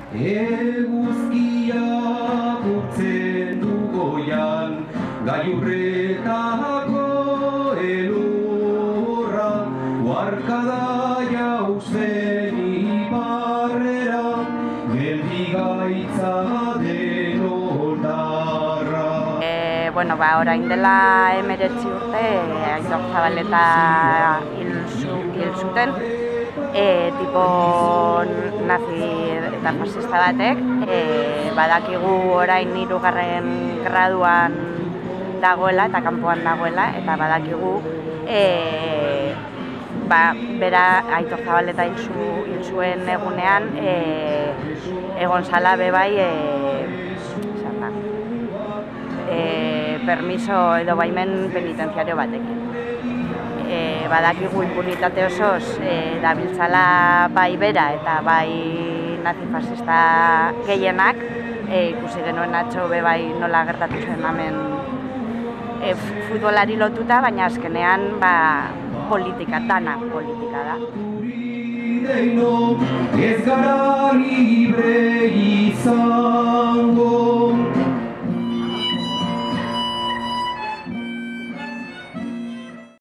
Eguzkiak urtzen du goian, gailurretako elurra, uarkada jauzen iparrera, geldigaitza denondarra. Bueno, orain dela 19 urte, Aitor Zabaleta hil zuten, tipo nazi eta fascista batek. Badakigu orain 3. graduan dagoela eta kanpoan dagoela, eta badakigu bera Aitor Zabaleta hil zuen egunean egon zala bebai permiso edo baimen penitenziario batekin. Badakigu impunitate osoz dabiltzala bai bera eta bai nazi-fascista gehienak, ikusi genuen atzo bebai nola gertatu zen hemen futbolari lotuta, baina azkenean politika, dana politika da. Ez gara libre izan.